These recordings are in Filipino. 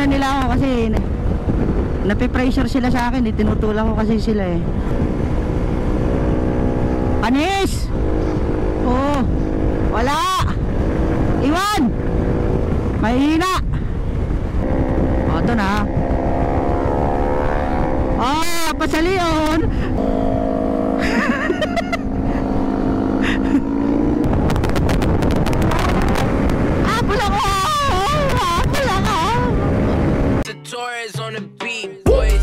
Pinauna nila ako kasi napipressure sila sa akin, tinutulak ko kasi sila eh. Panis! Oh, wala! Iwan! Mahina! O, ito na. Oh, pasalion! Pula ko! Pula ko! The Torres on the beat, boys.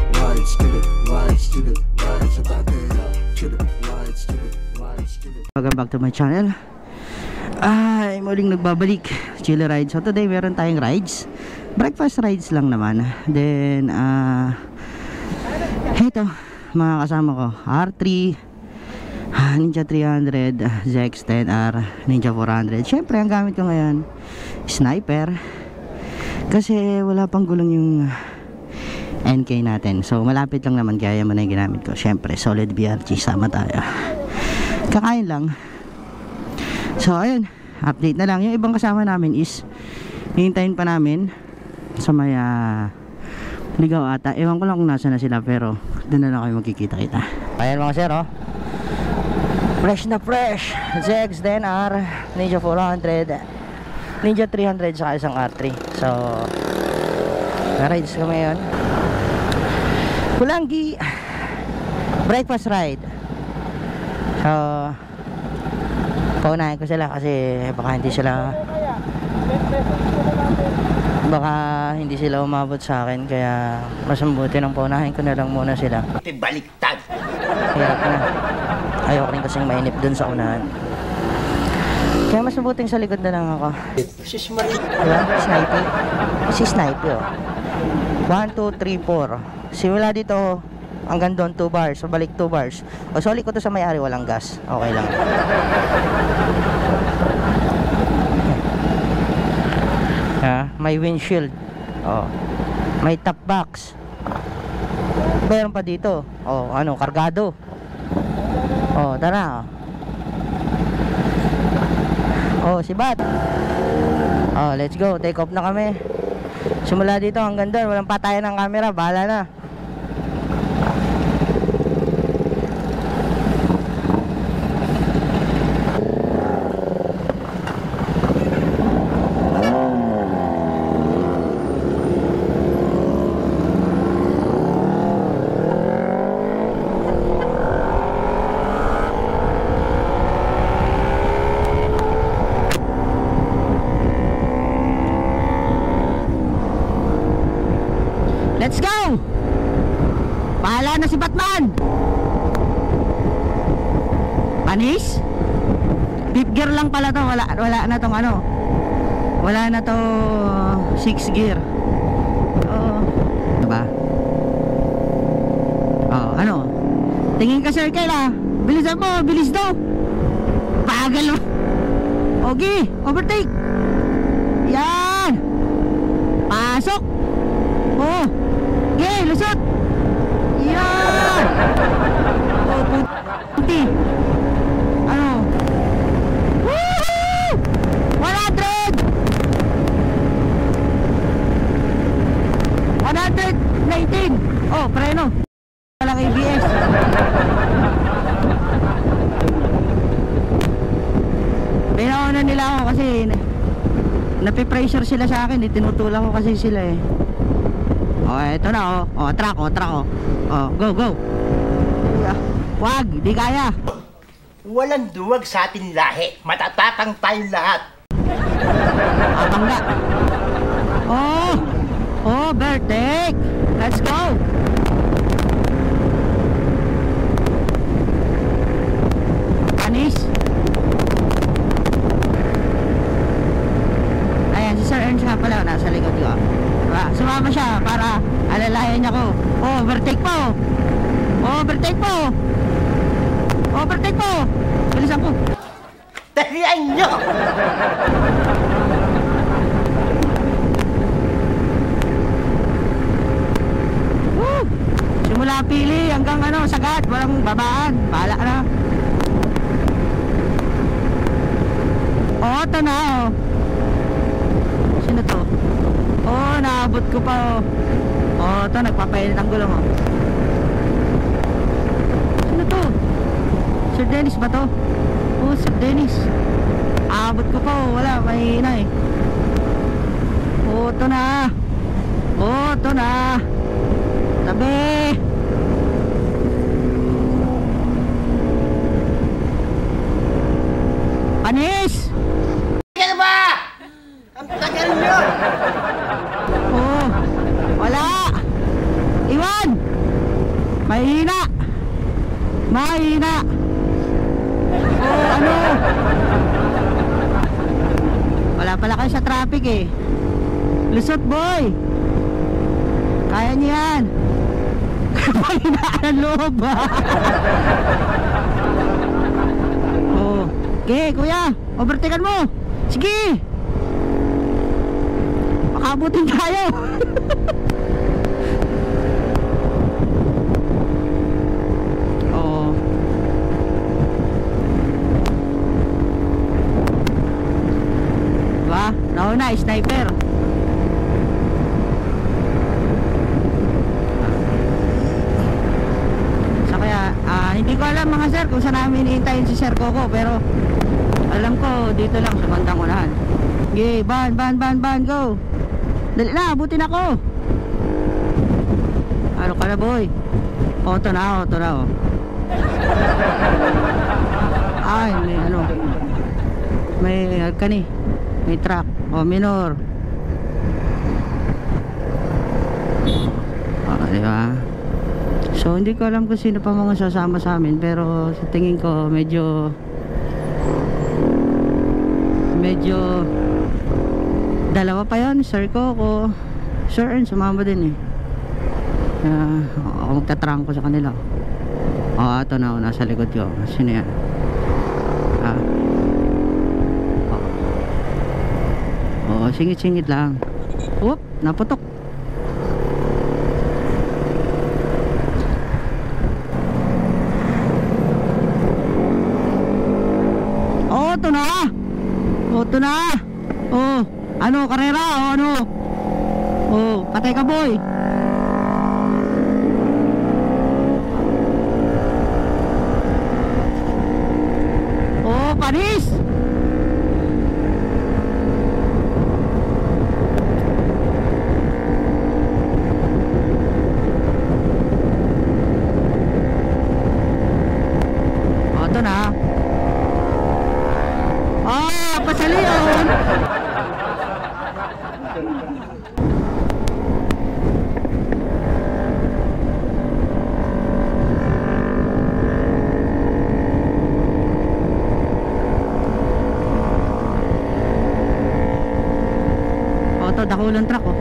Welcome back to my channel. Ay, muling nagbabalik Chili Rides. So today meron tayong rides, breakfast rides lang naman. Then ito mga kasama ko, R3, NINJA400, ZX10R, NINJA400. Syempre ang gamit ko ngayon sniper, kasi wala pang gulong yung NK natin. So malapit lang naman, kaya mo na yung ginamit ko. Syempre solid BRG, sama tayo. Kakain lang. So ayun, update na lang. Yung ibang kasama namin is hihintayin pa namin sa may ligaw ata. Ewan ko lang kung nasa na sila, pero doon na lang kayo magkikita-kita. Ayan mga sir, oh. Fresh na fresh ZX10R, NINJA400, NINJA300 saka isang R3. So na-rides kami ngayon. Pulanggi breakfast ride. So paunahin ko sila kasi baka hindi sila umabot sa akin, kaya mas mabuti nang paunahin ko na lang muna sila. Baliktad. Hirap na. Ayoko rin kasing mainip dun sa unahan, kaya mas mabuting sa likod na lang ako. Diba? Snipey. Si Snipey, oh. 1, 2, 3, 4. Simula dito hanggang doon 2 bars. So balik 2 bars. O soli ko to sa may-ari, walang gas. Okay lang. May windshield. Oh. May top box. Meron pa dito. Oh, ano, kargado. Oh, tara. Oh, si Bat. Oh, let's go. Take off na kami. Simula dito hanggang doon, walang patayan ng camera. Bahala na. Let's go! Bahala na si Batman! Panis? Fifth gear lang pala to. Wala na tong ano. Wala na to 6 gear. Oo. Diba? Oo, ano? Tingin ka circle ah. Bilisan mo, bilis daw. Pagal mo. Okay, overtake. Yan. Pasok. Oh. Okay, lusot. Yan. Oh, puti. Ano? Woohoo! 100! 119. Oh, preno. Walang ABS. Pinauna nila ako kasi napipressure sila sa akin, tinutulak ko kasi sila eh. Oh, eto na oh. Oh, track oh. Oh, go. Wag, di kaya. Walang duwag sa ating lahi. Matatakang tayong lahat. Atangga. Oh, overtake. Let's go. Anis. Ayan, si Sir Ernst nga pala, nasa likod ko. Diba? Sumama siya para alalayan niya ko. Oh, overtake po. Bilisan po. Talian nyo! Woo! Simula pili hanggang ano, sagat. Walang babaan. Bahala na. Oh, ito na oh. Sino to? Oh, Abot ko pa, oh. Oh, ito, nagpapainit ang gulong, oh. Sino to? Sir Dennis ba to? Oh, Sir Dennis. Abot ko pa, oh. Wala, mahina eh. Oh, ito na. Oh, ito na. Tabi. Panis! Ano ba? Ang tagal nyo! Oh, wala. Iwan. Mahina. Mahina. Oh, ano? Wala pala kayo sa traffic eh. Lusot boy. Kaya niyo yan. Panghinaan ang loob. Oh. Okay, kuya, overtaken mo. Sige. Makabutin tayo. Oh. Diba? Nauna, sniper. Hindi ko alam mga sir kung saan namin iintayin si Sir Coco, pero alam ko dito lang sa bandang unahan. Okay, ban, go. Dali na, abutin ako. Ano ka na boy? Auto na, oh. Ay, may ano, may kani, may truck, oh, minor. Diba? So hindi ko alam kung sino pa mga sasama sa amin, pero sa tingin ko medyo dalawa pa yon. Sir Coco, Sir Ern sumama din eh. Ako magtatrangko sa kanila. Oh, ito na, nasa likod ko. Sino yan? Oh, singit-singit lang. Whoop, naputok. Ito na. Oh, ano, karera, oh, ano. Oh, patay ka boy. Oh, panis. Oh, ito na. Pasali yun. O, ito, dakulong truck, oh.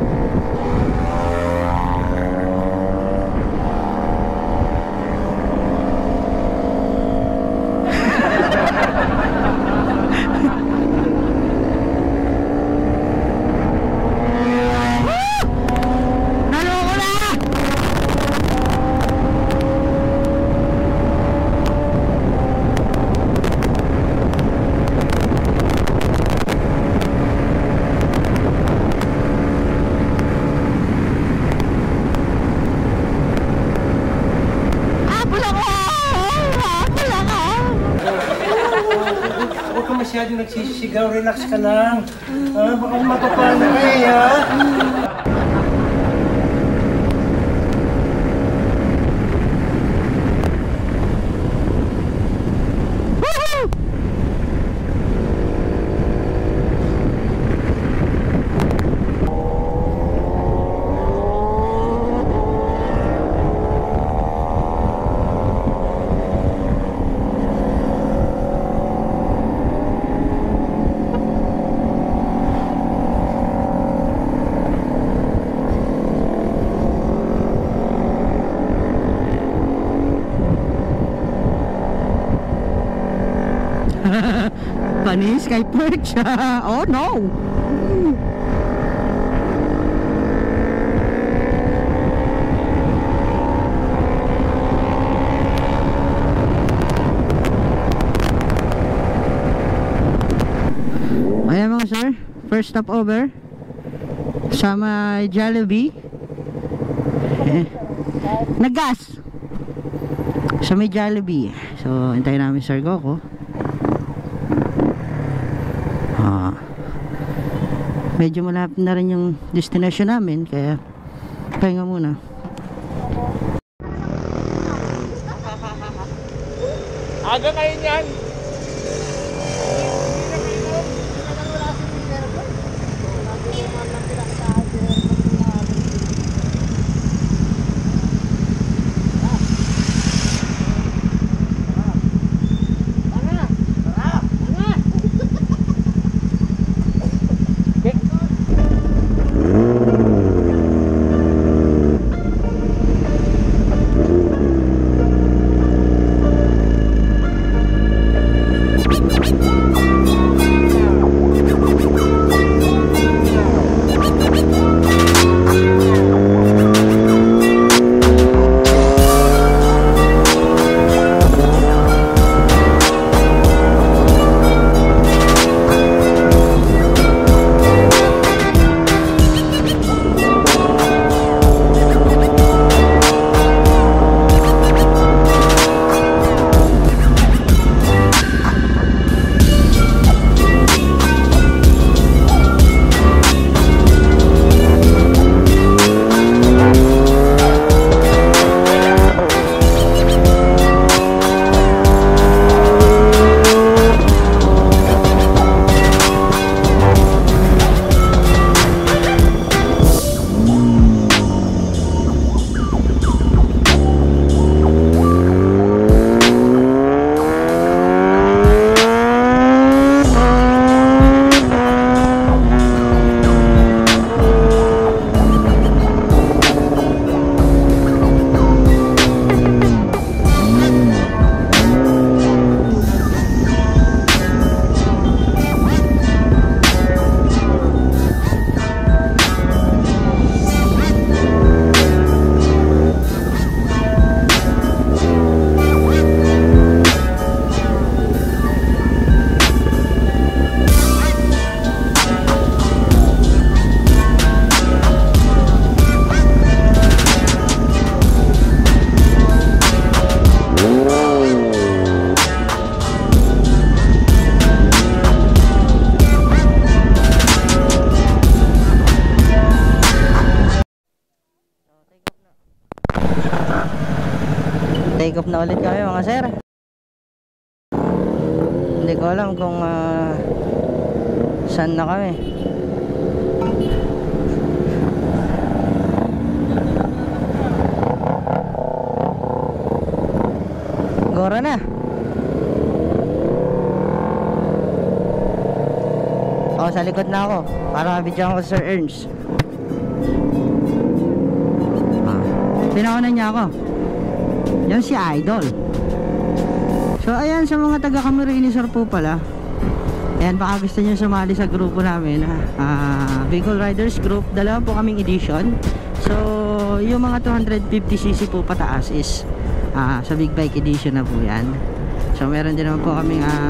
Masyadong nagsisigaw, relax ka lang. Baka mapapala ka eh, ha? Panis kay Perch. Oh no. Ayan mga sir, first stop over. Sama Jollibee. Naggas sa may Jollibee. So hintayin namin Sir Coco. Medyo malapit na rin yung destination namin, kaya pahinga muna. Aga ngayon yan. Take off na ulit kami mga sir. Hindi ko alam kung saan na kami. Gora na. Oh, sa likod na ako para mabidyan ko Sir Ernst. Pinauna niya ako. Yan si Idol. So ayan, sa mga taga Camarines po pala, ayan, baka gusto nyo sumali sa grupo namin, Bicolridersgroup. Dalawa po kaming edition. So yung mga 250cc po pataas is sa big bike edition na po yan. So meron din naman po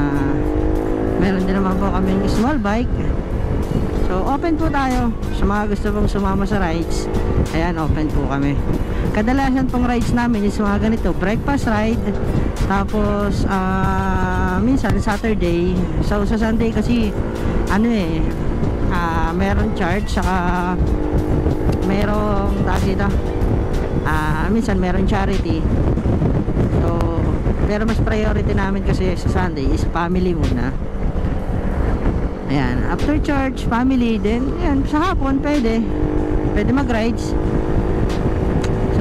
kaming small bike. So open po tayo sa mga gusto pong sumama sa rides. Ayan, open po kami. Kadalasan pong rides namin is mga ganito, breakfast ride, tapos minsan Saturday. So sa Sunday kasi meron charge, saka merong minsan meron charity. So pero mas priority namin kasi sa Sunday is family muna. Ayan, after church, family, then ayan, sa hapon pwede mag-rides. So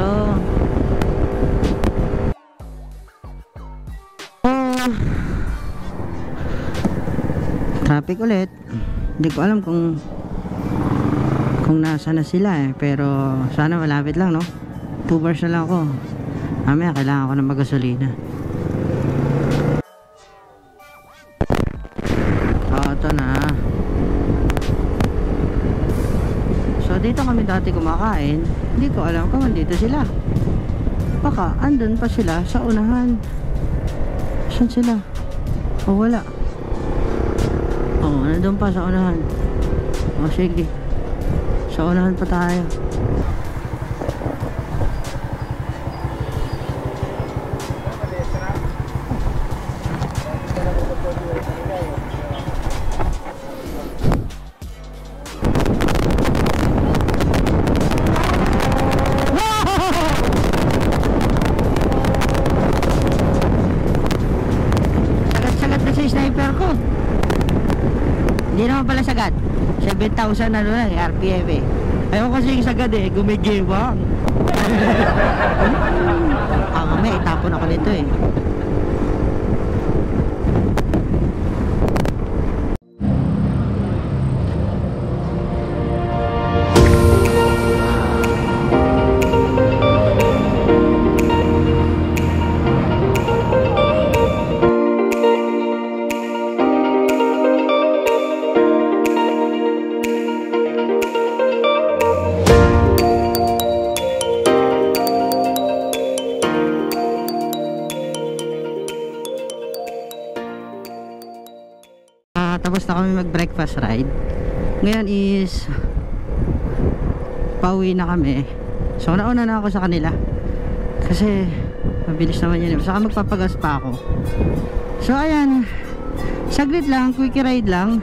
traffic ulit. Hindi ko alam kung nasa na sila pero sana malapit lang, no? 2 bars na lang ako. Mamaya kailangan ko ng magasolina. Ito na. So dito kami dati kumakain. Hindi ko alam kung andito sila. Baka andun pa sila sa unahan. Saan sila? O wala. O nandun pa sa unahan. O sige. So unahan pa tayo. Sniper ko. Hindi naman pala sagad. 7,000 ano lang RPM eh. Ayaw kasi yung sagad eh, gumigibang. Mamaya itapon ako nito eh. Tapos na kami mag breakfast ride. Ngayon is pauwi na kami. So nauna na ako sa kanila kasi mabilis naman yun. Saka magpapagas pa ako. So ayan, saglit lang, quick ride lang.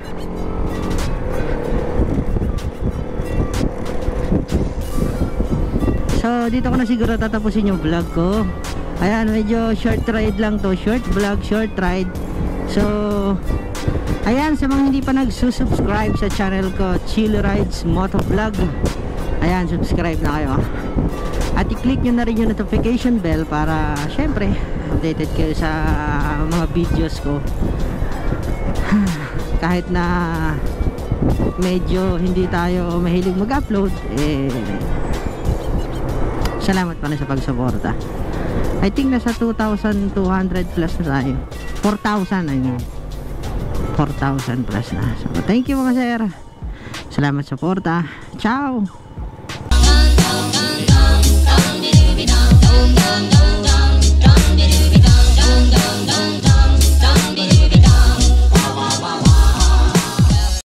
So dito ko na siguro tatapusin yung vlog ko. Ayan, medyo short ride lang to. Short vlog, short ride. So ayan, sa mga hindi pa nagsusubscribe sa channel ko, Chill Rides Motovlog, ayan, subscribe na kayo. At i-click nyo na rin yung notification bell para syempre updated kayo sa mga videos ko. Kahit na medyo hindi tayo mahilig mag-upload, salamat pa na sa pagsuporta. I think nasa 2,200 plus na tayo. 4,000 I mean. 4,000 plus na. So thank you mga sir. Salamat sa suporta. Ciao.